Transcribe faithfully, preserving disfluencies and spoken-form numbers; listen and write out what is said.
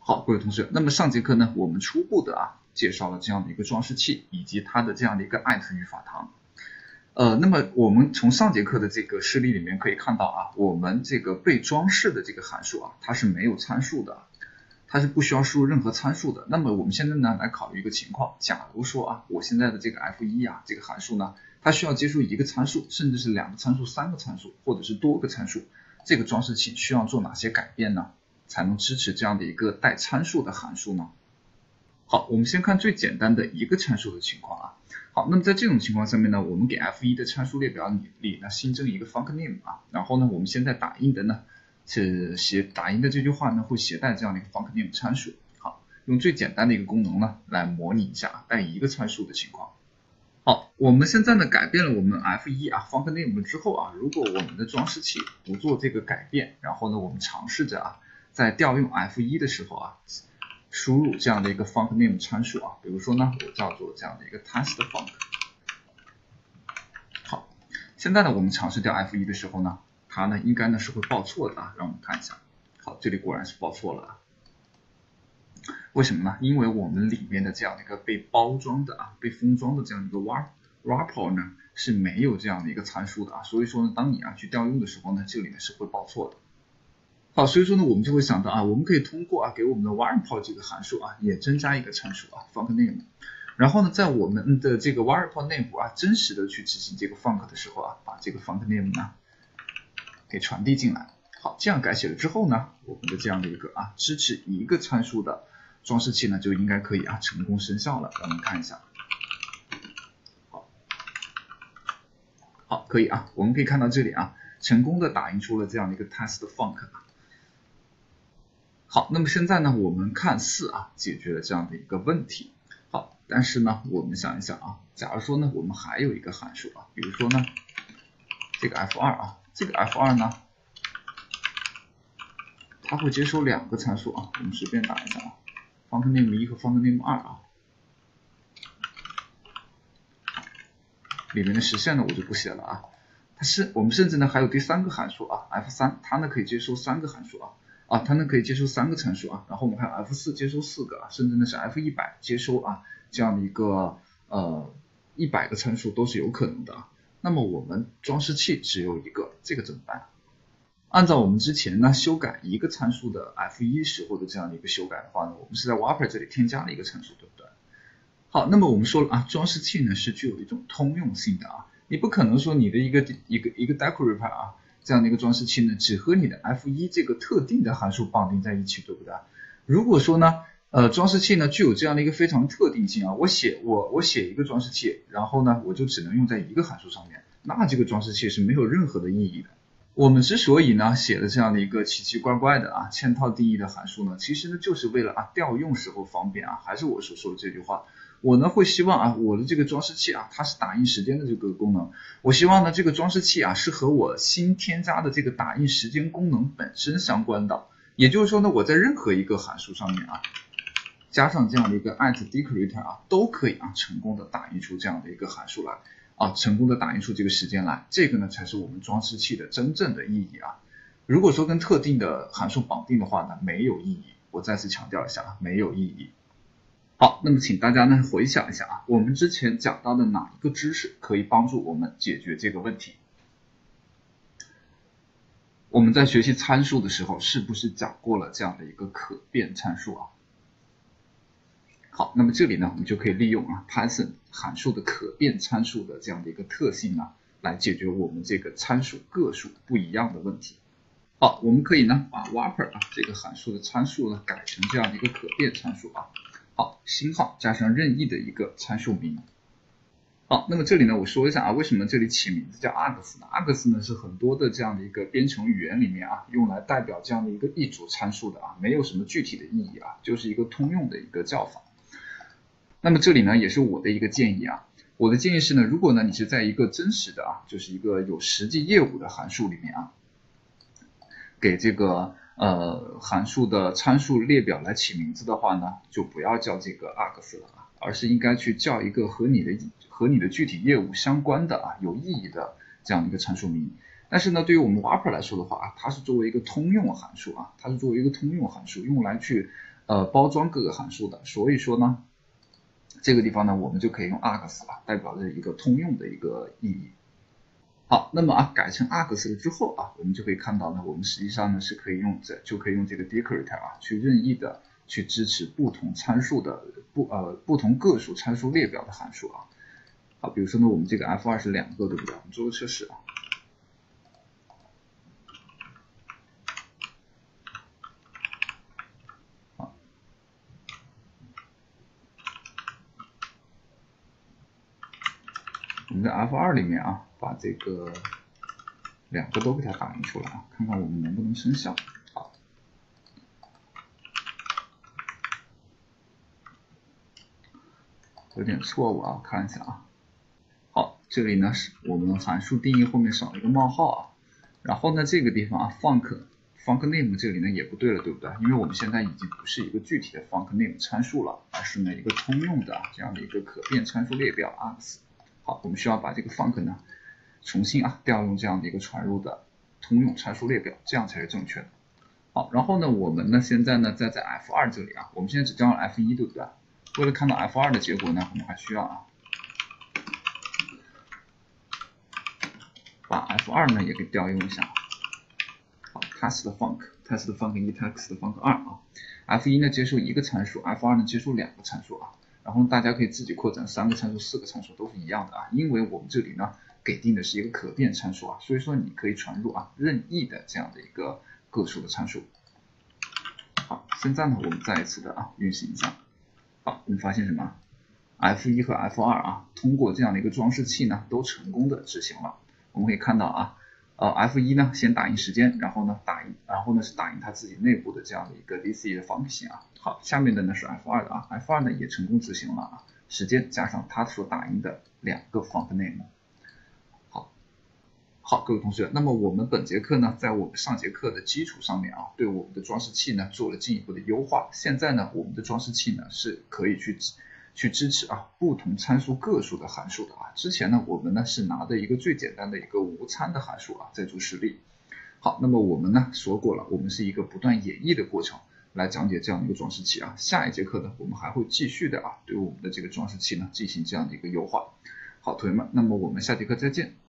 好，各位同学，那么上节课呢，我们初步的啊介绍了这样的一个装饰器以及它的这样的一个 at 语法堂。呃，那么我们从上节课的这个示例里面可以看到啊，我们这个被装饰的这个函数啊，它是没有参数的，它是不需要输入任何参数的。那么我们现在呢来考虑一个情况，假如说啊，我现在的这个 f 一 啊这个函数呢，它需要接收一个参数，甚至是两个参数、三个参数，或者是多个参数，这个装饰器需要做哪些改变呢？才能支持这样的一个带参数的函数呢？好，我们先看最简单的一个参数的情况啊。好，那么在这种情况下面呢，我们给 f 一 的参数列表里里呢新增一个 funcName 啊，然后呢，我们现在打印的呢是写打印的这句话呢会携带这样的一个 funcName 参数。好，用最简单的一个功能呢来模拟一下带一个参数的情况。好，我们现在呢改变了我们 f 一 啊 funcName 之后啊，如果我们的装饰器不做这个改变，然后呢我们尝试着啊在调用 f 一 的时候啊输入这样的一个 funcName 参数啊，比如说呢我叫做这样的一个 testFunc。好，现在呢我们尝试调 f 一 的时候呢，它呢应该呢是会报错的啊，让我们看一下。好，这里果然是报错了啊。为什么呢？因为我们里面的这样的一个被包装的啊，被封装的这样一个 wrapper 呢是没有这样的一个参数的啊，所以说呢，当你啊去调用的时候呢，这里呢是会报错的。好，所以说呢，我们就会想到啊，我们可以通过啊给我们的 wrapper 这个函数啊也增加一个参数啊 funcName， 然后呢，在我们的这个 wrapper 内部啊真实的去执行这个 func 的时候啊，把这个 funcName 呢给传递进来。好，这样改写了之后呢，我们的这样的一个啊支持一个参数的装饰器呢就应该可以啊成功生效了。让我们看一下，好，好，可以啊，我们可以看到这里啊，成功的打印出了这样的一个 testFunc。好，那么现在呢，我们看似啊解决了这样的一个问题。好，但是呢，我们想一想啊，假如说呢，我们还有一个函数啊，比如说呢，这个 f 二 啊，这个 f 二 呢，它会接收两个参数啊，我们随便打一下啊 ，funcName 一和 funcName 二啊，里面的实现呢我就不写了啊，它是我们甚至呢还有第三个函数啊 ，f 三，它呢可以接收三个函数啊。啊，它呢可以接收三个参数啊，然后我们还有 f 四 接收四个啊，甚至呢是 f 一百 接收啊这样的一个呃一百个参数都是有可能的啊。那么我们装饰器只有一个，这个怎么办？按照我们之前呢修改一个参数的 f 一 时候的这样的一个修改的话呢，我们是在 wrapper 这里添加了一个参数，对不对？好，那么我们说了啊，装饰器呢是具有一种通用性的啊，你不可能说你的一个一个一个 decorator 啊。这样的一个装饰器呢，只和你的 f 一 这个特定的函数绑定在一起，对不对？如果说呢，呃，装饰器呢具有这样的一个非常特定性啊，我写我我写一个装饰器，然后呢我就只能用在一个函数上面，那这个装饰器是没有任何的意义的。我们之所以呢写了这样的一个奇奇怪怪的啊嵌套定义的函数呢，其实呢就是为了啊调用时候方便啊，还是我所说的这句话。我呢会希望啊，我的这个装饰器啊，它是打印时间的这个功能。我希望呢，这个装饰器啊是和我新添加的这个打印时间功能本身相关的。也就是说呢，我在任何一个函数上面啊，加上这样的一个 at decorator 啊，都可以啊成功的打印出这样的一个函数来啊，成功的打印出这个时间来。这个呢才是我们装饰器的真正的意义啊。如果说跟特定的函数绑定的话呢，没有意义。我再次强调一下啊，没有意义。好，那么请大家呢回想一下啊，我们之前讲到的哪一个知识可以帮助我们解决这个问题？我们在学习参数的时候，是不是讲过了这样的一个可变参数啊？好，那么这里呢，我们就可以利用啊 Python 函数的可变参数的这样的一个特性啊，来解决我们这个参数个数不一样的问题。好，我们可以呢把 wrapper 啊这个函数的参数呢改成这样的一个可变参数啊。好，星号加上任意的一个参数名。好，那么这里呢，我说一下啊，为什么这里起名字叫 args 呢 ？args 呢是很多的这样的一个编程语言里面啊，用来代表这样的一个一组参数的啊，没有什么具体的意义啊，就是一个通用的一个叫法。那么这里呢，也是我的一个建议啊，我的建议是呢，如果呢你是在一个真实的啊，就是一个有实际业务的函数里面啊，给这个呃函数的参数列表来起名字的话呢，就不要叫这个 args 了啊，而是应该去叫一个和你的和你的具体业务相关的啊有意义的这样一个参数名。但是呢，对于我们 wrapper 来说的话啊，它是作为一个通用函数啊，它是作为一个通用函数用来去呃包装各个函数的，所以说呢，这个地方呢我们就可以用 args 啊，代表着一个通用的一个意义。好，那么啊改成 args 了之后啊，我们就可以看到呢，我们实际上呢是可以用这就可以用这个 decorator 啊，去任意的去支持不同参数的不呃不同个数参数列表的函数啊。好，比如说呢，我们这个 F 二 是两个，对不对？我们做个测试啊。好，我们在 F 二 里面啊，把这个两个都给它打印出来啊，看看我们能不能生效。好，有点错误啊，看一下啊。好，这里呢是我们函数定义后面少了一个冒号啊，然后呢这个地方啊 func func name 这里呢也不对了，对不对？因为我们现在已经不是一个具体的 func name 参数了，而是呢一个通用的这样的一个可变参数列表 args。好，我们需要把这个 func 呢重新啊调用这样的一个传入的通用参数列表，这样才是正确的。好，然后呢我们呢现在呢再在 F 二 这里啊，我们现在只调了 F 一，对不对？为了看到 F 二 的结果呢，我们还需要啊把 F 二 呢也给调用一下。好 ，test func test func 一 test func 二啊 ，F 一 呢接受一个参数 ，F 二 呢接受两个参数啊。然后大家可以自己扩展三个参数、四个参数都是一样的啊，因为我们这里呢给定的是一个可变参数啊，所以说你可以传入啊任意的这样的一个个数的参数。好，现在呢我们再一次的啊运行一下。好，我们发现什么 ？F 一 和 F 二 啊，通过这样的一个装饰器呢，都成功的执行了。我们可以看到啊，呃 F 一 呢先打印时间，然后呢打印，然后呢是打印它自己内部的这样的一个 D C 的方形啊。好，下面的呢是 F 二 的啊 ，F 二 呢也成功执行了啊，时间加上它所打印的两个 func name。好，好，各位同学，那么我们本节课呢，在我们上节课的基础上面啊，对我们的装饰器呢做了进一步的优化。现在呢，我们的装饰器呢是可以去去支持啊不同参数个数的函数的啊。之前呢，我们呢是拿的一个最简单的一个无参的函数啊在做实例。好，那么我们呢说过了，我们是一个不断演绎的过程来讲解这样的一个装饰器啊。下一节课呢，我们还会继续的啊对我们的这个装饰器呢进行这样的一个优化。好，同学们，那么我们下节课再见。